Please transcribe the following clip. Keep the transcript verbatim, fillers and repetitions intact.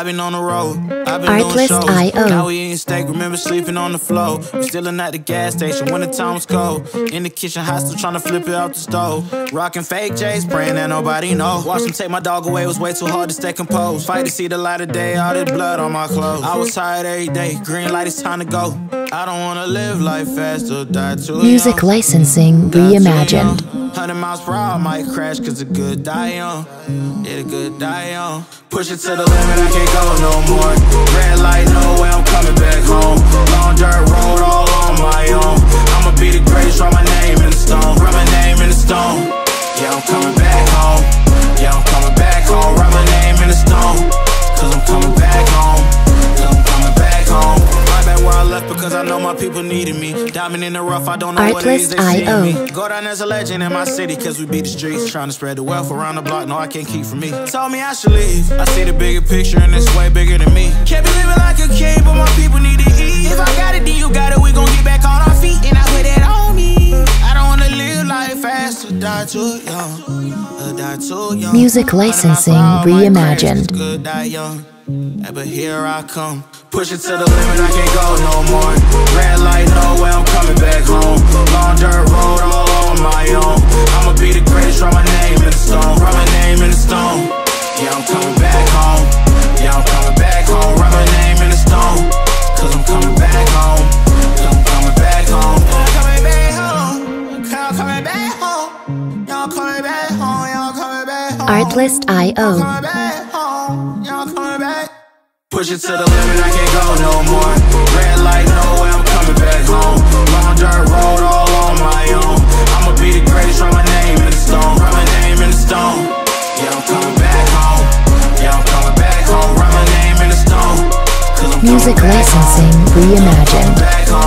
I've been on the road, I've been doing shows. Now we eating steak, remember sleeping on the floor. We stillin' at the gas station when the time was cold. In the kitchen, hot, still tryna flip it out the stove. Rockin' fake J's, praying that nobody know. Watch them take my dog away, it was way too hard to stay composed. Fight to see the light of day, all this blood on my clothes. I was tired every day, green light, it's time to go. I don't wanna live life fast or die too young. Music licensing reimagined. Hundred miles per hour, I might crash cause the good die young. Yeah, the good die young. Push it to the limit, I can't go no more. Red light, no way, I'm coming back home. Long dirt road, all on my own. I'ma be the greatest, write my name in the stone. Write my name in the stone. Yeah, I'm coming back home. Yeah, I'm coming back home. Write my name in the stone. Cause I'm coming back home. Cause I'm coming back home. Right back where I left because I know my people needed me. Diamond in the rough, I don't know what it is they see in me. Go down as a legend in my city cause we beat the streets. Trying to spread the wealth around the block, no I can't keep from me. Told me I should leave. I see the bigger picture and it's way bigger than me. Can't be living like a king, but my people need to eat. If I got it, then you got it, we gon' get back on our feet. And I put it on me. I don't wanna live life fast or die too young. Or die too young. Music licensing reimagined. Good die young. But here I come. Push it to the limit, I can't go no more. Red light, no way, I'm coming back home. Long dirt road, all on my own. I'ma be the greatest, write my name in the stone. Write my name in the stone. Yeah, I'm coming back home. Yeah, I'm coming back home. Write my name in the stone. Cause I'm coming back home. Cause I'm coming back home. I'm coming back home. I'm coming back home. Y'all coming back home. Y'all coming back home. Artlist dot i o. Y'all coming back home. Y'all coming back. Push it to the limit, I can't go no more. Red light, no way, I'm coming back home. Long dirt road, all on my own. I'ma be the greatest, write my name in the stone. Write my name in the stone. Yeah, I'm coming back home. Yeah, I'm coming back home. Write my name in the stone. Cause I'm Music licensing reimagined.